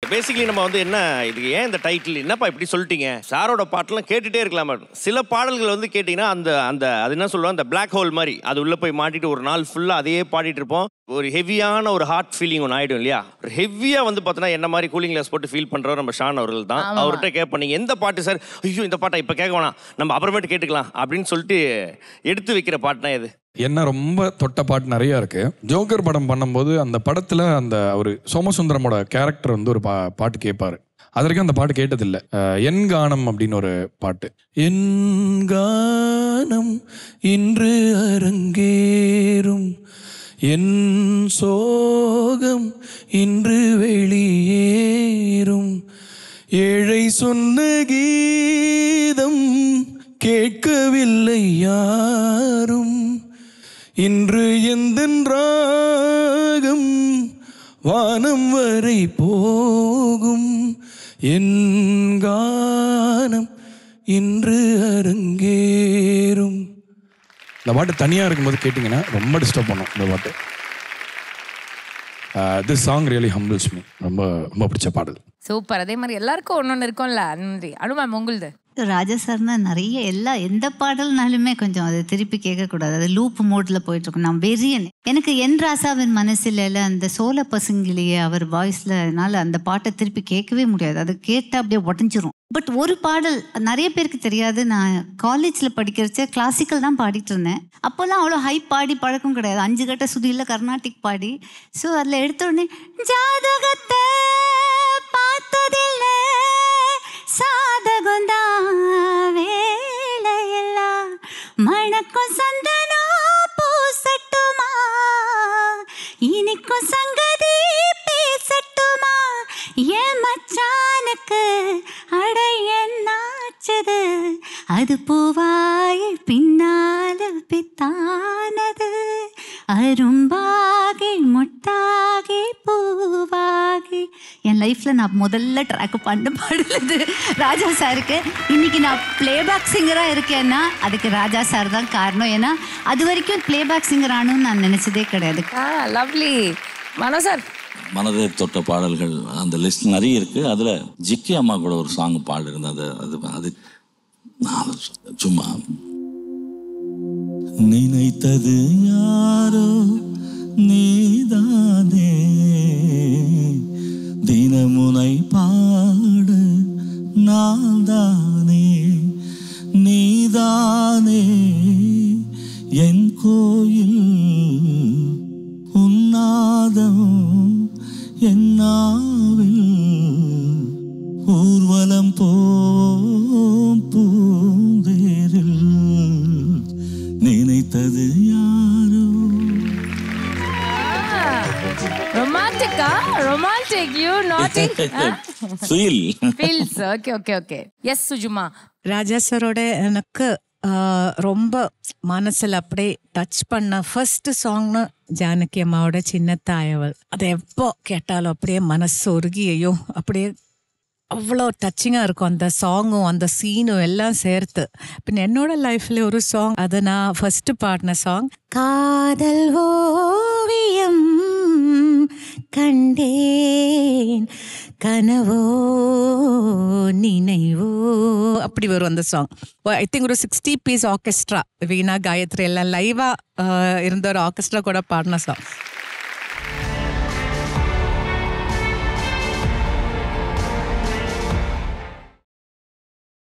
Basically நம்ம வந்து என்ன இதுக்கு ஏன் இந்த டைட்டில் என்னப்பா இப்படி சொல்லிட்டீங்க? சாரோட பாட்டெல்லாம் கேட்டுகிட்டே இருக்கலாம். சில பாடல்கள் வந்து கேட்டிங்கன்னா அந்த அது என்ன சொல்லுவோம், அந்த பிளாக் ஹோல் மாதிரி அது உள்ளே போய் மாட்டிட்டு ஒரு நாள் ஃபுல்லாக அதையே பாடிட்டு இருப்போம். ஒரு ஹெவியான ஒரு ஹார்ட் ஃபீலிங் ஒன்று ஆகிடும் இல்லையா? ஒரு ஹெவியாக வந்து பார்த்தோன்னா என்ன மாதிரி கூலிங் கிளாஸ் போட்டு ஃபீல் பண்ணுறவர் நம்ம ஷான் அவர்கள் தான். அவர்கிட்ட கேட்போம், நீங்கள் எந்த பாட்டு சார்? ஐயோ இந்த பாட்டை இப்போ கேட்க வேணாம், நம்ம அப்புறமேட்டு கேட்டுக்கலாம் அப்படின்னு சொல்லிட்டு எடுத்து வைக்கிற பாட்டுனா எது? என்ன ரொம்ப தொட்ட பாட்டு நிறைய இருக்கு. ஜோக்கர் படம் பண்ணும்போது அந்த படத்துல அந்த ஒரு சோமசுந்தரமோட கேரக்டர் வந்து ஒரு பாட்டு கேட்பாரு. அது வரைக்கும் அந்த பாட்டு கேட்டதில்லை. என் கானம் அப்படின்னு ஒரு பாட்டு. என் கானம் இன்று அரங்கேறும், என் சோகம் இன்று வெளியேறும், ஏழை சொன்ன கீதம் கேட்கவில்லை யாரும், இன்று எந்தன் ராகம் வானம் வரை போகும், என் கானம் இன்று அரங்கேறும். இந்த பாட்டு தனியாக இருக்கும்போது கேட்டிங்கன்னா ரொம்ப டிஸ்டர்ப் பண்ணும் இந்த பாட்டு. This song really humbles me. ரொம்ப ரொம்ப பிடிச்ச பாடல். சூப்பர். அதே மாதிரி எல்லாருக்கும் ஒன்று இருக்கும்ல. நன்றி. அனுமன் உங்களுது? ராஜா சார்னா நிறைய எந்த பாடல்னாலுமே கொஞ்சம் அதை திருப்பி கேட்கக்கூடாது, அது லூப் மோட்ல போயிட்டு இருக்கும். நான் வெறியன். எனக்கு என் ராசாவின் மனசில் அந்த சோல பசுங்கிலேயே அவர் வாய்ஸ்லனால அந்த பாட்டை திருப்பி கேட்கவே முடியாது. அது கேட்டால் அப்படியே உடஞ்சிரும். பட் ஒரு பாடல் நிறைய பேருக்கு தெரியாது. நான் காலேஜில் படிக்கிறச்ச கிளாசிக்கல் தான் பாடிட்டு இருந்தேன். அப்போல்லாம் அவ்வளோ ஹை பாடி பழக்கம் கிடையாது. 5 கட்ட சுதியில் கர்நாடிக் பாடி. ஸோ அதில் எடுத்தோடனே ஜாதகத்தை பார்த்ததில்லை சாதகந்தா வேலையெல்லாம் மணக்கும் சந்தனோ பூசட்டுமா இனிக்கும் சங்கதி பேசட்டுமா என் மச்சானுக்கு அடையன்னாச்சது அது பூவாய் பின்னால பித்தானது அரும்பாகி முட்டாகி பூவாகி. என் லைஃப்ல நான் முதல்ல ட்ராக் பண்ண பாடலது ராஜா சாருக்கு. இன்னைக்கு நான் பிளேபேக் சிங்கராக இருக்கேன்னா அதுக்கு ராஜா சார் தான் காரணம். ஏன்னா அது வரைக்கும் பிளேபேக் சிங்கர் ஆனுன்னு நான் நினைச்சதே கிடையாது. லவ்லி. மனோ சார்? மனதை தொட்ட பாடல்கள் அந்த லிஸ்ட் நிறைய இருக்கு. அதுல ஜிக்கி அம்மா கூட ஒரு சாங் பாடிருந்தேன். அது சும்மா நினைத்தது யாரோ நீதானே தினமுனை பாட நான்தானே நீதானே என் கோயில் உன்னாதம் என்னாவில் ஊர்வலம் போம் பூந்தேரில் நினைத்தது யாரோ. ரொமான்டிக்கா? Romantic you naughty feels. Okay. Yes சுஜுமா? ராஜா சாரோட எனக்கு ரொம்ப மனசுல அப்படியே டச் பண்ண ஃபர்ஸ்ட் சாங்னு ஜானகி அம்மாவோட சின்னத்தாயவள். அதை எப்போ கேட்டாலும் அப்படியே மனசு உருகி ஐயோ அப்படியே அவ்வளோ டச்சிங்காக இருக்கும் அந்த சாங்கும் அந்த சீனும் எல்லாம் சேர்த்து. பின் என்னோட லைஃப்ல ஒரு சாங், அது நான் ஃபர்ஸ்ட் பாடின சாங், காதல் ஓவியம் கண்டேன் கனவோ நினைவோ அப்படி வரும் அந்த சாங். ஐ திங்க் ஒரு 60 பீஸ் ஆர்கெஸ்ட்ரா, வீணா காயத்ரி எல்லாம் லைவா இருந்த ஒரு ஆர்கெஸ்ட்ரா கூட பாடின சாங்.